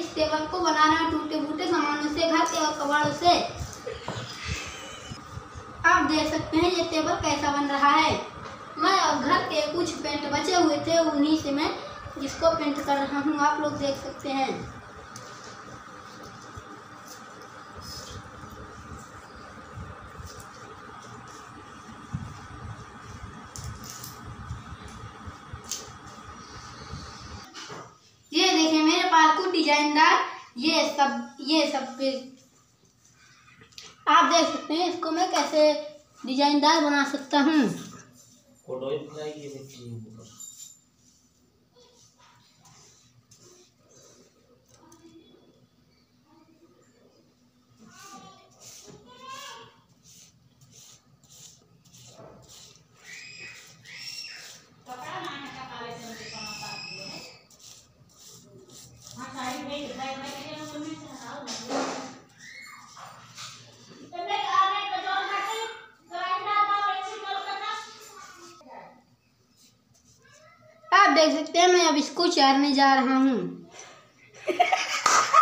इस टेबल को बनाना टूटे फूटे सामानों से, घर के और कबाड़ों से। आप देख सकते हैं ये टेबल कैसा बन रहा है। मैं घर के कुछ पेंट बचे हुए थे, उन्हीं से मैं इसको पेंट कर रहा हूँ। आप लोग देख सकते हैं। ये देखिए मेरे पास कुछ डिजाइनदार ये सब आप देख सकते हैं। इसको मैं कैसे डिजाइनदार बना सकता हूँ। आप देख सकते हैं मैं अब इसको चारने जा रहा हूँ।